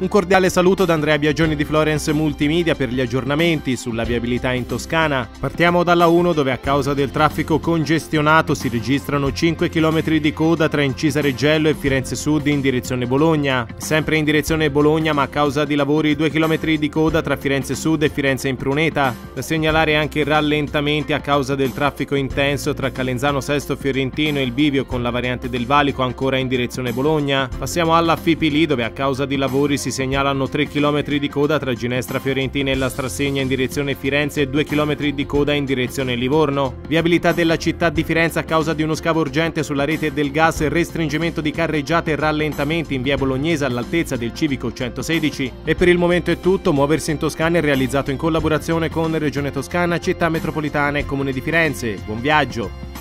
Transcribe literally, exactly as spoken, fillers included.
Un cordiale saluto da Andrea Biagioni di Florence Multimedia per gli aggiornamenti sulla viabilità in Toscana. Partiamo dalla uno, dove a causa del traffico congestionato si registrano cinque chilometri di coda tra Incisa Reggello e Firenze Sud in direzione Bologna. Sempre in direzione Bologna, ma a causa di lavori, due chilometri di coda tra Firenze Sud e Firenze Impruneta. Da segnalare anche rallentamenti a causa del traffico intenso tra Calenzano Sesto Fiorentino e il bivio con la variante del Valico ancora in direzione Bologna. Passiamo alla Fipili, dove a causa di lavori si segnalano tre chilometri di coda tra Ginestra Fiorentina e la Strassegna in direzione Firenze e due chilometri di coda in direzione Livorno. Viabilità della città di Firenze a causa di uno scavo urgente sulla rete del gas e restringimento di carreggiate e rallentamenti in via Bolognese all'altezza del civico centosedici. E per il momento è tutto. Muoversi in Toscana è realizzato in collaborazione con Regione Toscana, Città Metropolitana e Comune di Firenze. Buon viaggio!